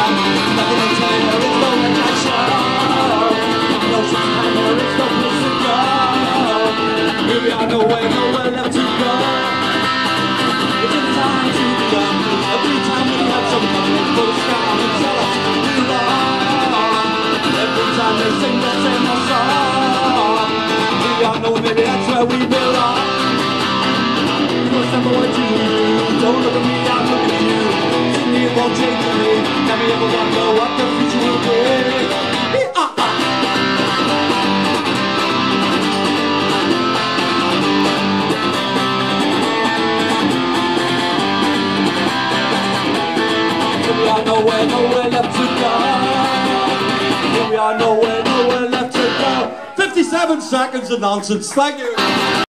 Nothing on time, there is no action. No time, there is no place to go. Here we are, nowhere left to go. It's in time to be young. Every time we have some fun, they put us down and tell us we're wrong. Every time they sing the same old song. We all know maybe that's where we belong. You must never what you do. Don't look at me, I'm looking at you. Sydney, it won't change me. Never ever wonder what the future will be. We are nowhere left to go. We are nowhere left to go. 57 seconds of nonsense. Thank you.